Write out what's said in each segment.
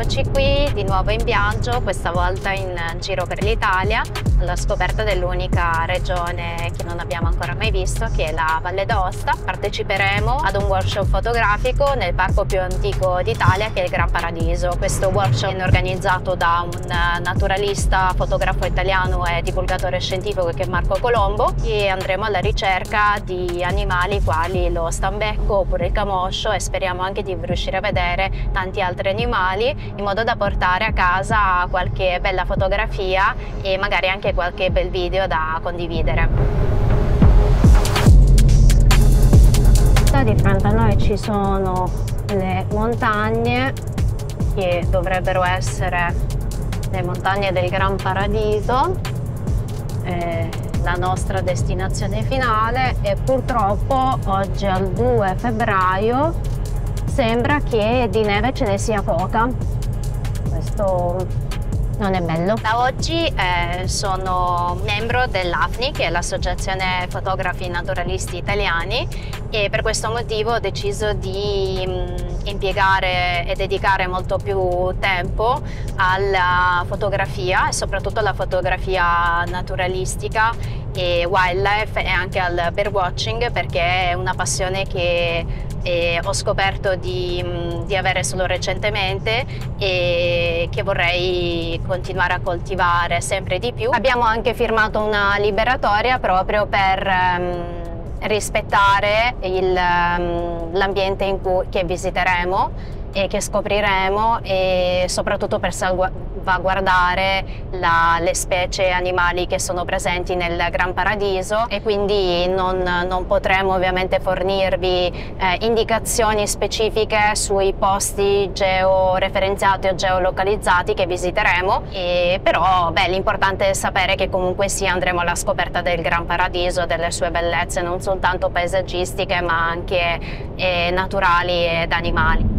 Eccoci qui di nuovo in viaggio, questa volta in giro per l'Italia, alla scoperta dell'unica regione che non abbiamo ancora mai visto, che è la Valle d'Aosta. Parteciperemo ad un workshop fotografico nel parco più antico d'Italia, che è il Gran Paradiso. Questo workshop è organizzato da un naturalista, fotografo italiano e divulgatore scientifico che è Marco Colombo, e andremo alla ricerca di animali quali lo stambecco oppure il camoscio, e speriamo anche di riuscire a vedere tanti altri animali, in modo da portare a casa qualche bella fotografia e magari anche qualche bel video da condividere. Di fronte a noi ci sono le montagne che dovrebbero essere le montagne del Gran Paradiso, la nostra destinazione finale, e purtroppo oggi al 2 febbraio sembra che di neve ce ne sia poca. Questo non è bello. Da oggi sono membro dell'AFNI, che è l'Associazione Fotografi Naturalisti Italiani, e per questo motivo ho deciso di impiegare e dedicare molto più tempo alla fotografia, e soprattutto alla fotografia naturalistica e wildlife, e anche al birdwatching, perché è una passione che ho scoperto di avere solo recentemente e che vorrei continuare a coltivare sempre di più. Abbiamo anche firmato una liberatoria proprio per rispettare l'ambiente che visiteremo e che scopriremo, e soprattutto per salvaguardare le specie animali che sono presenti nel Gran Paradiso, e quindi non potremo ovviamente fornirvi indicazioni specifiche sui posti georeferenziati o geolocalizzati che visiteremo, però l'importante è sapere che comunque sia andremo alla scoperta del Gran Paradiso, delle sue bellezze non soltanto paesaggistiche ma anche naturali ed animali.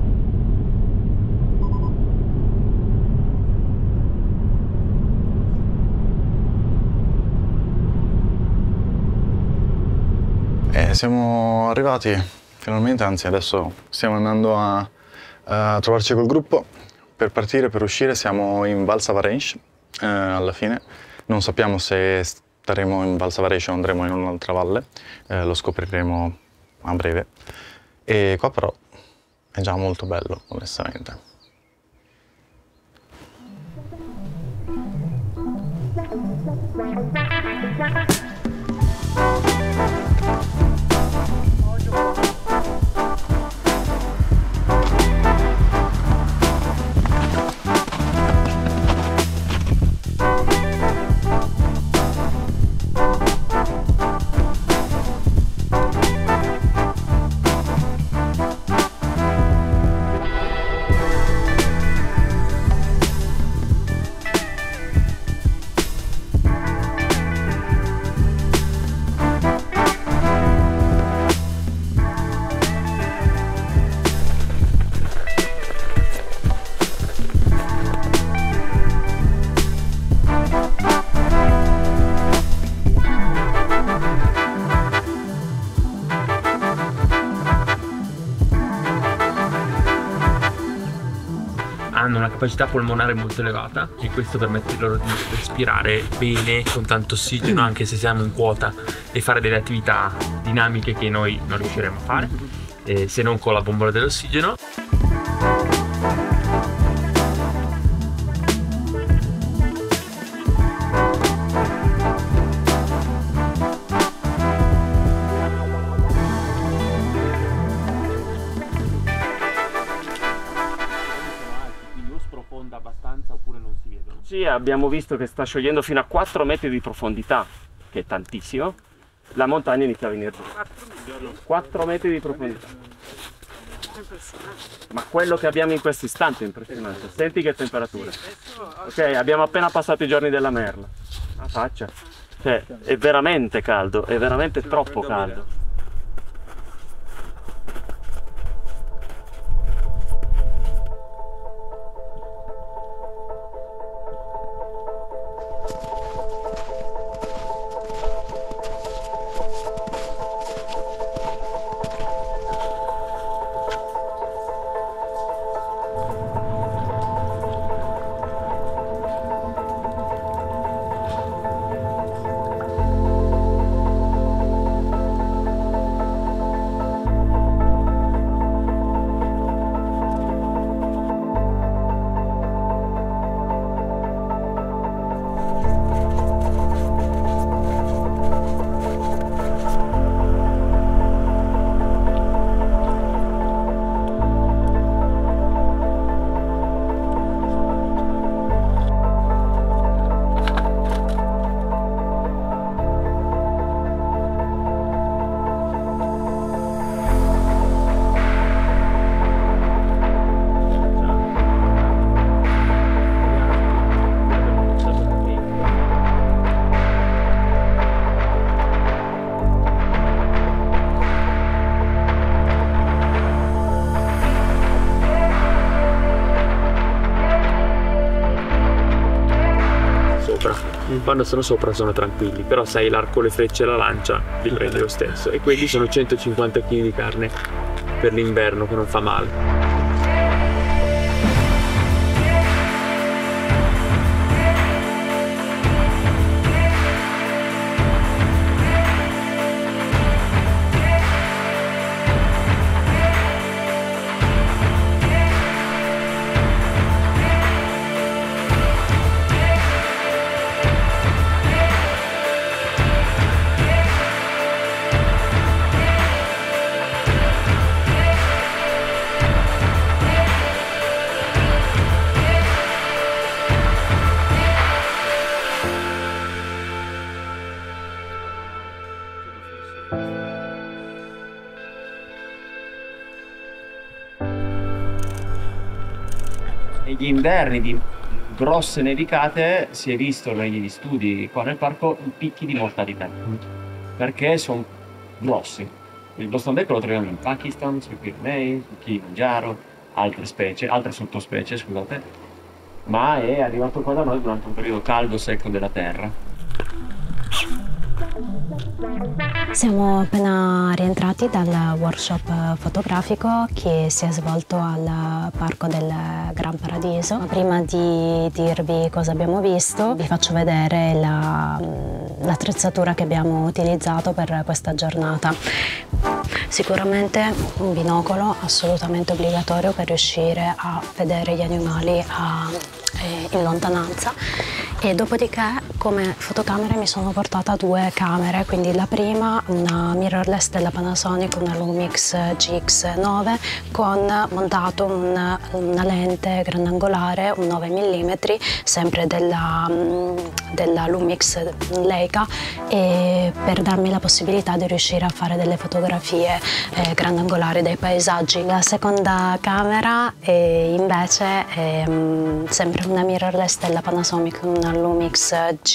Siamo arrivati finalmente, anzi adesso stiamo andando a trovarci col gruppo per partire, per uscire. Siamo in Val Savarenche alla fine. Non sappiamo se staremo in Val Savarenche o andremo in un'altra valle, lo scopriremo a breve. E qua però è già molto bello, onestamente. Hanno una capacità polmonare molto elevata, e questo permette loro di respirare bene con tanto ossigeno anche se siamo in quota, e fare delle attività dinamiche che noi non riusciremo a fare se non con la bombola dell'ossigeno. Abbastanza oppure non si vedono? Sì, abbiamo visto che sta sciogliendo fino a 4 metri di profondità, che è tantissimo. La montagna inizia a venire giù. 4 metri di profondità. Ma quello che abbiamo in questo istante è impressionante. Senti che temperatura. Ok, abbiamo appena passato i giorni della merla. La faccia. Cioè, è veramente caldo, è veramente troppo caldo. quando sono sopra sono tranquilli, però sai, l'arco, le frecce e la lancia li prendi lo stesso, e quelli sono 150 kg di carne per l'inverno, che non fa male. Negli inverni di grosse nevicate si è visto negli studi qua nel parco i picchi di mortalità, perché sono grossi. Il Boston Beck lo troviamo in Pakistan, sui Pirenei, su Kilimangiaro, altre sottospecie, scusate, ma è arrivato qua da noi durante un periodo caldo secco della terra. Siamo appena rientrati dal workshop fotografico che si è svolto al Parco del Gran Paradiso. Prima di dirvi cosa abbiamo visto, vi faccio vedere l'attrezzatura che abbiamo utilizzato per questa giornata. Sicuramente un binocolo assolutamente obbligatorio per riuscire a vedere gli animali in lontananza, e dopodiché come fotocamere mi sono portata 2 camere, quindi la prima una mirrorless della Panasonic, una Lumix GX9 con montato una lente grandangolare, un 9 mm, sempre della Lumix Leica, e per darmi la possibilità di riuscire a fare delle fotografie grandangolari dei paesaggi. La seconda camera invece è sempre una mirrorless della Panasonic, una Lumix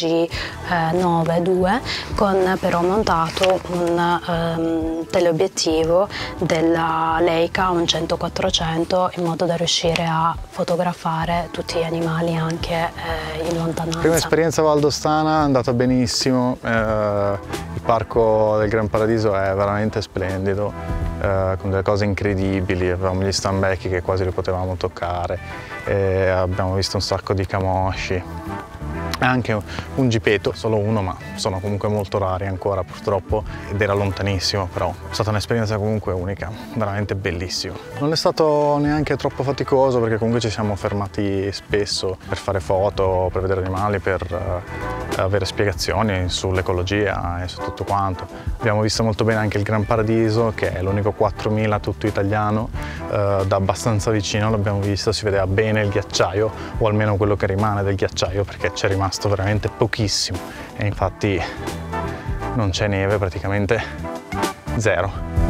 G9 con però montato un teleobiettivo della Leica, un 100-400, in modo da riuscire a fotografare tutti gli animali anche in lontananza. Prima esperienza valdostana è andata benissimo, il Parco del Gran Paradiso è veramente splendido, con delle cose incredibili, avevamo gli stambecchi che quasi li potevamo toccare, abbiamo visto un sacco di camosci, anche un gipeto, solo uno, ma sono comunque molto rari ancora purtroppo, ed era lontanissimo, però è stata un'esperienza comunque unica, veramente bellissimo. Non è stato neanche troppo faticoso, perché comunque ci siamo fermati spesso per fare foto, per vedere animali, per avere spiegazioni sull'ecologia e su tutto quanto. Abbiamo visto molto bene anche il Gran Paradiso, che è l'unico 4000 tutto italiano, da abbastanza vicino l'abbiamo visto, si vedeva bene il ghiacciaio, o almeno quello che rimane del ghiacciaio, perché c'è rimasto veramente pochissimo, e infatti non c'è neve, praticamente zero.